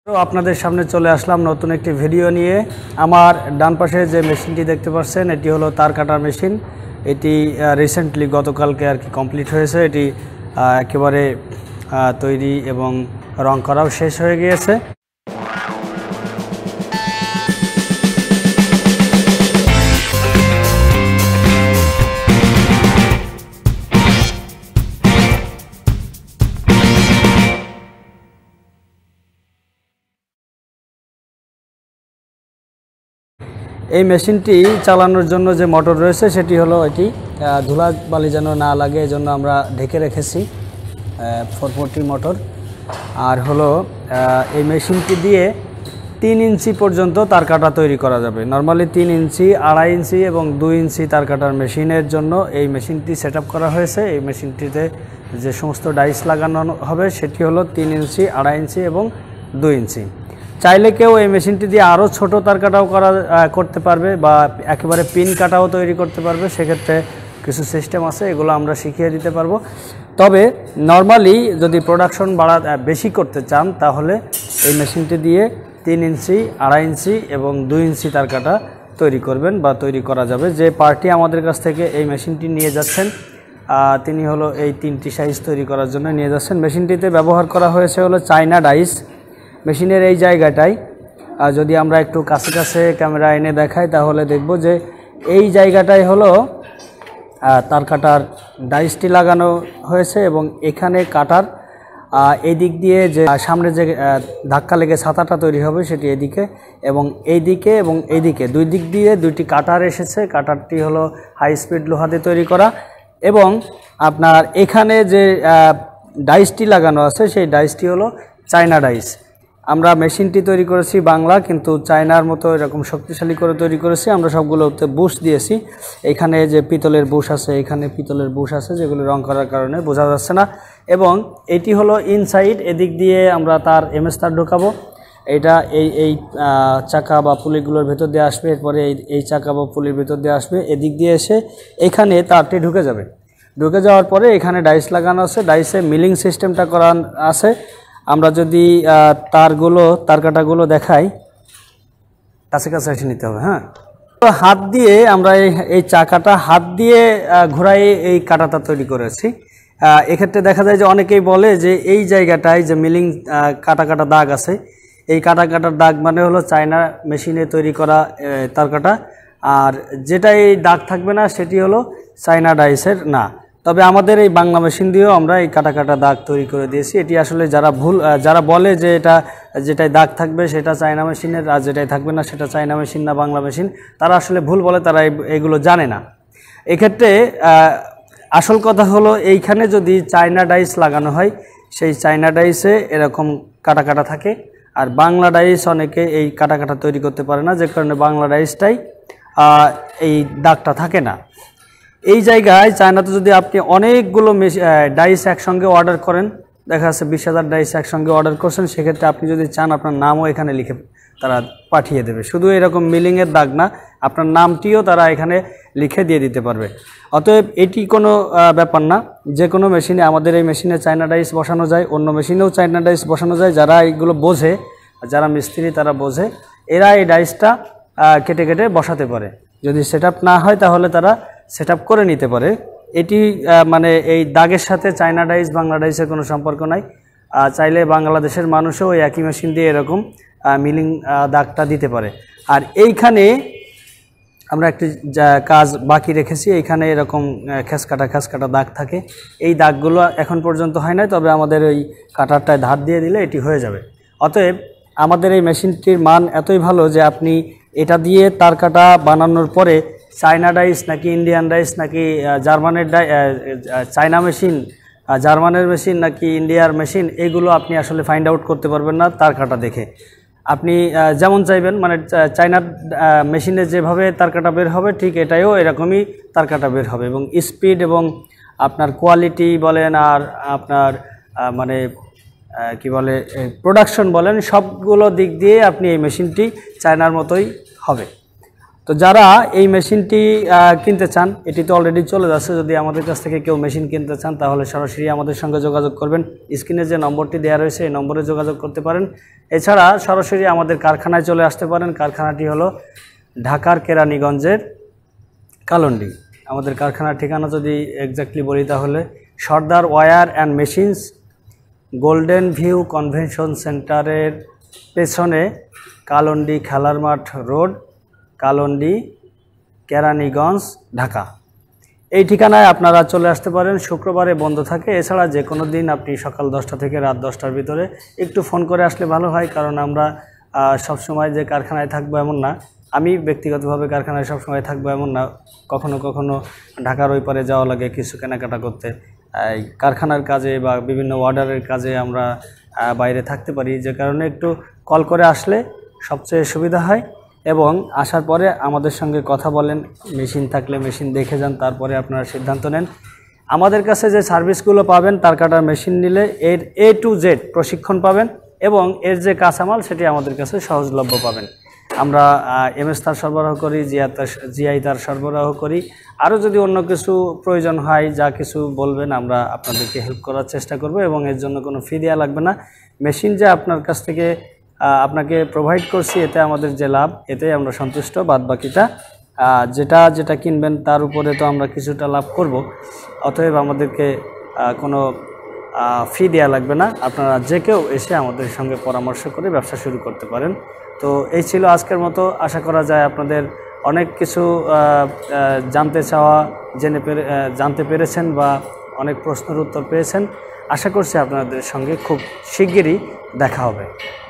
তো আপনাদের সামনে চলে আসলাম নতুন একটি ভিডিও নিয়ে। আমার ডান পাশে যে মেশিনটি দেখতে পাচ্ছেন এটি হলো তার কাটার মেশিন। এটি রিসেন্টলি গতকালকে আর কি কমপ্লিট হয়েছে। এটি একেবারে তৈরি এবং রং করাও শেষ হয়ে গিয়েছে। এই মেশিনটি চালানোর জন্য যে মোটর রয়েছে সেটি হলো এটি ধুলাবালি যেন না লাগে এজন্য আমরা ঢেকে রেখেছি 440 মোটর। আর হলো এই মেশিনটি দিয়ে 3 ইঞ্চি পর্যন্ত তার কাটা তৈরি করা যাবে। নর্মালি 3 ইঞ্চি, 2.5 ইঞ্চি এবং 2 ইঞ্চি তার কাটার মেশিনের জন্য এই মেশিনটি সেট করা হয়েছে। এই মেশিনটিতে যে সমস্ত ডাইস লাগানো হবে সেটি হলো 3 ইঞ্চি, 2.5 ইঞ্চি এবং 2 ইঞ্চি। চাইলে কেউ এই মেশিনটি দিয়ে আরও ছোট তার কাটাও করতে পারবে বা একেবারে পিন কাটাও তৈরি করতে পারবে। সেক্ষেত্রে কিছু সিস্টেম আছে, এগুলো আমরা শিখিয়ে দিতে পারবো। তবে নর্মালি যদি প্রোডাকশন বেশি করতে চান তাহলে এই মেশিনটি দিয়ে 3 ইঞ্চি, 2.5 ইঞ্চি এবং 2 ইঞ্চি তার কাটা তৈরি করবেন বা তৈরি করা যাবে। যে পার্টি আমাদের কাছ থেকে এই মেশিনটি নিয়ে যাচ্ছেন তিনি হলো এই 3টি সাইজ তৈরি করার জন্য নিয়ে যাচ্ছেন। মেশিনটিতে ব্যবহার করা হয়েছে হলো চায়না ডাইস। মেশিনের এই জায়গাটায় যদি আমরা একটু কাছে কাছে ক্যামেরা এনে দেখাই তাহলে দেখব যে এই জায়গাটায় হলো তার কাটার ডাইসটি লাগানো হয়েছে এবং এখানে কাটার এই দিক দিয়ে যে সামনে যে ধাক্কা লেগে ছাতাটা তৈরি হবে সেটি এদিকে এবং এইদিকে এবং এইদিকে দুই দিক দিয়ে দুইটি কাটার এসেছে। কাটারটি হলো হাই স্পিড লোহা দিয়ে তৈরি করা এবং আপনার এখানে যে ডাইসটি লাগানো আছে সেই ডাইসটি হলো চায়না ডাইস। আমরা মেশিনটি তৈরি করেছি বাংলা, কিন্তু চায়নার মতো এরকম শক্তিশালী করে তৈরি করেছি। আমরা সবগুলোতে বুশ দিয়েছি। এখানে যে পিতলের বুশ আছে, এখানে পিতলের বুশ আছে যেগুলো রং করার কারণে বোঝা যাচ্ছে না। এবং এটি হলো ইনসাইড, এদিক দিয়ে আমরা তার এমএস তার ঢোকাবো। এটা এই চাকা বা পুলিগুলোর ভেতর দিয়ে আসবে, এরপরে এই চাকা বা পুলির ভেতর দিয়ে আসবে, এদিক দিয়ে এসে এখানে তারটি ঢুকে যাবে। ঢুকে যাওয়ার পরে এখানে ডাইস লাগানো আছে, ডাইসে মিলিং সিস্টেমটা করা আছে। আমরা যদি তার কাটাগুলো দেখাই, কাছে কাছে এসে নিতে হবে। হ্যাঁ, তো হাত দিয়ে আমরা এই চাকাটা হাত দিয়ে ঘোরাই এই কাটাটা তৈরি করেছি। এক্ষেত্রে দেখা যায় যে অনেকেই বলে যে এই জায়গাটায় যে মিলিং কাটা দাগ আছে, এই কাটার দাগ মানে হলো চায়না মেশিনে তৈরি করা তার কাটা, আর যেটা এই দাগ থাকবে না সেটি হলো চায়না ডাইসের না। তবে আমাদের এই বাংলা মেশিন দিয়েও আমরা এই কাটা দাগ তৈরি করে দিয়েছি। এটি আসলে যারা বলে যে যেটাই দাগ থাকবে সেটা চায়না মেশিনের আর যেটাই থাকবে না সেটা চায়না মেশিন না বাংলা মেশিন, তারা আসলে ভুল বলে, তারা এগুলো জানে না। এক্ষেত্রে আসল কথা হলো এইখানে যদি চায়না ডাইস লাগানো হয় সেই চায়না ডাইসে এরকম কাটা থাকে, আর বাংলা ডাইস অনেকে এই কাটা তৈরি করতে পারে না, যে কারণে বাংলা ডাইসটাই এই দাগটা থাকে না। এই জায়গায় চায়নাতে যদি আপনি অনেকগুলো ডাইস একসঙ্গে অর্ডার করেন, দেখা যাচ্ছে 20,000 ডাইস একসঙ্গে অর্ডার করছেন, সেক্ষেত্রে আপনি যদি চান আপনার নামও এখানে লিখে তারা পাঠিয়ে দেবে। শুধু এরকম মিলিংয়ের দাগ না, আপনার নামটিও তারা এখানে লিখে দিয়ে দিতে পারবে। অতএব এটি কোনো ব্যাপার না, যে কোনো মেশিনে, আমাদের এই মেশিনে চায়না ডাইস বসানো যায়, অন্য মেশিনেও চায়না ডাইস বসানো যায়। যারা এইগুলো বোঝে, যারা মিস্ত্রি তারা বোঝে, এরা এই ডাইসটা কেটে কেটে বসাতে পারে। যদি সেটআপ না হয় তাহলে তারা সেটআপ করে নিতে পারে। এটি মানে এই দাগের সাথে চায়না ডাইস বাংলা ডাইসের কোনো সম্পর্ক নাই। চাইলে বাংলাদেশের মানুষও ওই একই মেশিন দিয়ে এরকম মিলিং দাগটা দিতে পারে। আর এইখানে আমরা একটি কাজ বাকি রেখেছি, এইখানে এরকম খেসকাটা দাগ থাকে। এই দাগগুলো এখন পর্যন্ত হয় নাই, তবে আমাদের ওই কাটারটায় ধার দিয়ে দিলে এটি হয়ে যাবে। অতএব আমাদের এই মেশিনটির মান এতই ভালো যে আপনি এটা দিয়ে তার কাটা বানানোর পরে চায়না ডাইস নাকি ইন্ডিয়ান ডাইস নাকি চায়না মেশিন, জার্মানের মেশিন নাকি ইন্ডিয়ার মেশিন, এগুলো আপনি আসলে ফাইন্ড আউট করতে পারবেন না তার কাটা দেখে। আপনি যেমন চাইবেন, মানে চায়নার মেশিনে যেভাবে তার কাটা বের হবে ঠিক এটাইও এরকমই তার কাটা বের হবে, এবং স্পিড এবং আপনার কোয়ালিটি বলেন আর আপনার মানে কি বলে প্রোডাকশন বলেন, সবগুলো দিক দিয়ে আপনি এই মেশিনটি চায়নার মতোই হবে। তো যারা এই মেশিনটি কিনতে চান, এটি তো অলরেডি চলে যাচ্ছে, যদি আমাদের কাছ থেকে কেউ মেশিন কিনতে চান তাহলে সরাসরি আমাদের সঙ্গে যোগাযোগ করবেন। স্ক্রিনে যে নম্বরটি দেওয়া রয়েছে এই নম্বরে যোগাযোগ করতে পারেন। এছাড়া সরাসরি আমাদের কারখানায় চলে আসতে পারেন। কারখানাটি হলো ঢাকার কেরানীগঞ্জের কালন্ডি। আমাদের কারখানার ঠিকানা যদি এক্স্যাক্টলি বলি তাহলে Sardar Wire and Machines, Golden View Convention সেন্টারের পেছনে, কালন্ডি খেলার মাঠ রোড, কালন্ডি, কেরানীগঞ্জ, ঢাকা। এই ঠিকানায় আপনারা চলে আসতে পারেন। শুক্রবারে বন্ধ থাকে, এছাড়া যে কোনো দিন আপনি সকাল 10টা থেকে রাত 10টার ভিতরে একটু ফোন করে আসলে ভালো হয়, কারণ আমরা সবসময় যে কারখানায় থাকবো এমন না, আমি ব্যক্তিগতভাবে কারখানায় সবসময় থাকবো এমন না, কখনো কখনো ঢাকার ওই পারে যাওয়া লাগে কিছু কেনাকাটা করতে, কারখানার কাজে বা বিভিন্ন অর্ডারের কাজে আমরা বাইরে থাকতে পারি, যে কারণে একটু কল করে আসলে সবচেয়ে সুবিধা হয়। এবং আসার পরে আমাদের সঙ্গে কথা বলেন, মেশিন থাকলে মেশিন দেখে যান, তারপরে আপনারা সিদ্ধান্ত নেন। আমাদের কাছে যে সার্ভিসগুলো পাবেন, তার কাটার মেশিন নিলে এর A to Z প্রশিক্ষণ পাবেন এবং এর যে কাঁচামাল সেটি আমাদের কাছে সহজলভ্য পাবেন। আমরা MS তার সরবরাহ করি, GI তার সরবরাহ করি। আরও যদি অন্য কিছু প্রয়োজন হয়, যা কিছু বলবেন আমরা আপনাদেরকে হেল্প করার চেষ্টা করব এবং এর জন্য কোনো ফি দেওয়া লাগবে না। মেশিন যে আপনার কাছ থেকে আপনাকে প্রোভাইড করছি, এতে আমাদের যে লাভ, এতে আমরা সন্তুষ্ট। বাদ বাকিটা যেটা কিনবেন তার উপরে তো আমরা কিছুটা লাভ করব, অতএব আমাদেরকে কোনো ফি দেওয়া লাগবে না। আপনারা যে কেউ এসে আমাদের সঙ্গে পরামর্শ করে ব্যবসা শুরু করতে পারেন। তো এই ছিল আজকের মতো। আশা করা যায় আপনাদের অনেক কিছু জানতে পেরেছেন বা অনেক প্রশ্নের উত্তর পেয়েছেন। আশা করছি আপনাদের সঙ্গে খুব শিগগিরই দেখা হবে।